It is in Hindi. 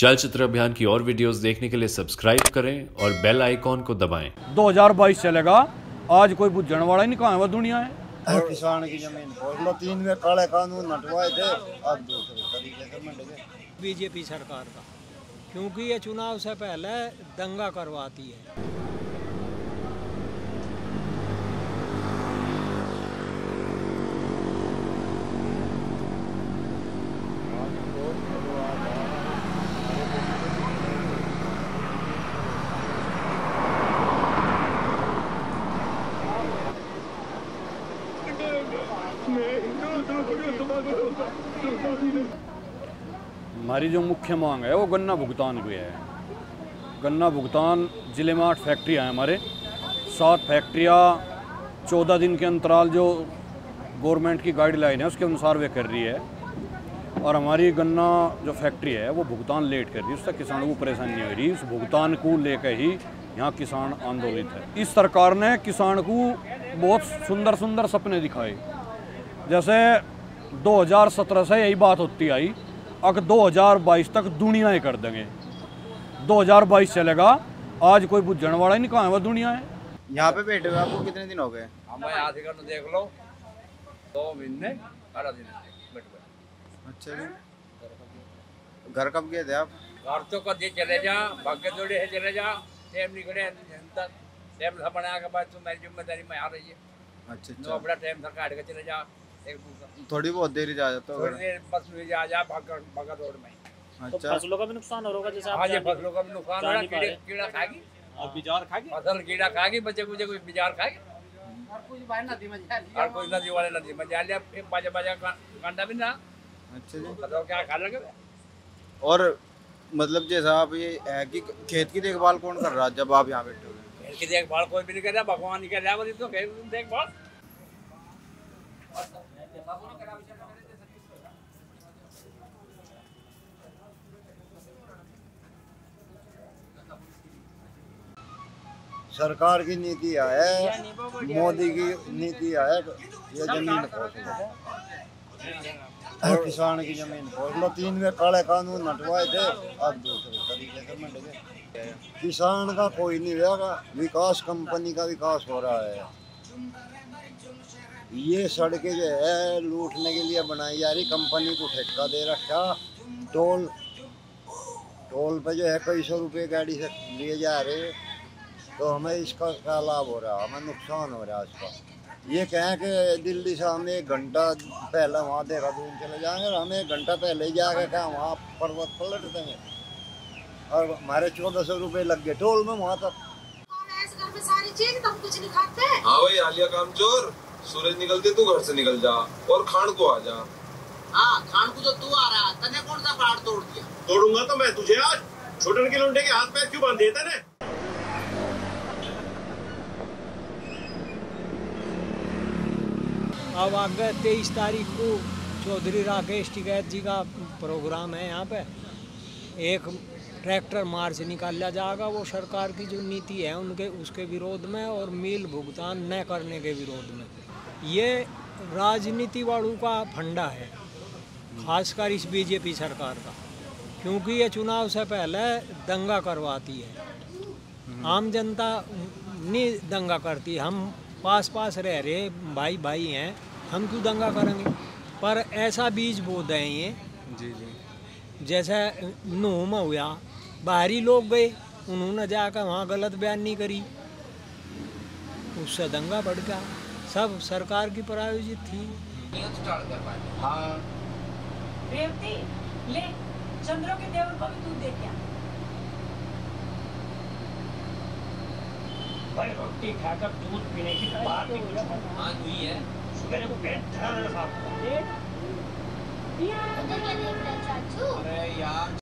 चलचित्र अभियान की और वीडियोस देखने के लिए सब्सक्राइब करें और बेल आइकॉन को दबाएं। 2022 चलेगा, आज कोई बुझने वाला ही नहीं, कहाँ है वो दुनिया है। किसान की जमीन खोज लो, 3 में काले कानून हटवाए थे, अब दूसरे तरीके से मिल गए बीजेपी सरकार का, क्योंकि ये चुनाव से पहले दंगा करवाती है। हमारी जो मुख्य मांग है वो गन्ना भुगतान की है। गन्ना भुगतान जिले में 8 फैक्ट्रियाँ हैं हमारे, 7 फैक्ट्रियाँ 14 दिन के अंतराल जो गवर्नमेंट की गाइडलाइन है उसके अनुसार वे कर रही है, और हमारी गन्ना जो फैक्ट्री है वो भुगतान लेट कर रही है। उससे किसानों को परेशानी नहीं हो रही। उस भुगतान को लेकर ही यहाँ किसान आंदोलित है। इस सरकार ने किसान को बहुत सुंदर सुंदर सपने दिखाए, जैसे 2017 से यही बात होती आई, अब 2022 तक दुनिया ही कर देंगे। 2022 चलेगा, आज कोई बुझने वाला ही नहीं, कहाँ है वो दुनिया है। यहाँ पे बैठे हुए आपको कितने दिन हो गए? हमें यहाँ से कर देख लो 2 महीने 12 दिन बैठ गए। अच्छा जी, घर कब गए थे आप? घर तो कभी चले जा, भाग्य जोड़े है चले जा, टाइम निकले टाइम था बना के बाद मेरी जिम्मेदारी में आ रही है। अच्छा, अपना टाइम था काट के चले जा, थोड़ी बहुत देर जा जाता थोड़ी देर बस में जा भागा रोड में। अच्छा, तो फसलों का भी नुकसान हो रहा होगा, जैसे हाँ जी, फसलों का भी नुकसान हो रहा है। कीड़ा खाएगी और बिजार खाएगी, फसल कीड़ा खाएगी, बच्चे कुछ कोई बिजार खाएगी, और कोई नदी वाले नदी में जा लिया, बाजा कांटा भी ना। अच्छा जी, बताओ क्या खा लगे। और मतलब जैसा आप ये है कि खेत की देखभाल कौन कर रहा है जब आप यहाँ बैठे हुए? खेत की देखभाल कोई भी नहीं कर रहा, भगवान नहीं कर रहा, बोली तो खेत की देखभाल। सरकार की नीति है, मोदी की नीति है, ये जमीन खोज लो, किसान की जमीन खोज लो। 3 में काले कानून हटवाए थे, अब दूसरे तरीके से मिल गए। किसान का कोई नहीं रहेगा, विकास कंपनी का विकास हो रहा है। ये सड़कें जो है लूटने के लिए बनाई जा रही, कंपनी को ठेका दे रखा। टोल पे जो है कई सौ रुपये गाड़ी से लिए जा रहे, तो हमें इसका क्या लाभ हो रहा है, हमें नुकसान हो रहा है इसका। ये कहें कि दिल्ली से हम 1 घंटा पहले वहाँ देहरादून चले जाएंगे और हमें 1 घंटा पहले ही जाकर क्या वहाँ पर्वत पलट देंगे, और हमारे 1400 रुपये लग गए टोल में वहाँ तक। सारी चीज तुम कुछ नहीं खाते। हाँ भाई, आलिया काम चोर, सूरज निकलते तू घर से निकल जा और खान को आ जा। हाँ, खान को तो तू आ रहा, तने कौन सा पहाड़ तोड़ दिया? तोड़ूंगा तो मैं तुझे आज। छोटन के लौंडे के हाथ पैर क्यों बांध दिए तने? अब आगे 23 तारीख को चौधरी राकेश टिकैत जी का प्रोग्राम है। यहाँ पे एक ट्रैक्टर मार्च निकाला जाएगा, वो सरकार की जो नीति है उनके उसके विरोध में और मिल भुगतान न करने के विरोध में। ये राजनीति वालों का फंडा है, खासकर इस बीजेपी सरकार का, क्योंकि ये चुनाव से पहले दंगा करवाती है। आम जनता नहीं दंगा करती, हम पास पास रह रहे भाई भाई हैं, हम क्यों दंगा करेंगे। पर ऐसा बीज बो दें ये जी, जैसे नूह में हुआ, बाहरी लोग गए, उन्होंने जाकर वहाँ गलत बयानी करी, उससे दंगा बढ़ गया। सब सरकार की प्रायोजित थी। हाँ, रेवती ले चंद्रों के देवर को भी दूध दे क्या? भाई रोटी खाकर दूध पीने की बात हाँ हुई है, मेरे को पेट दर्द था। चाचू अरे यार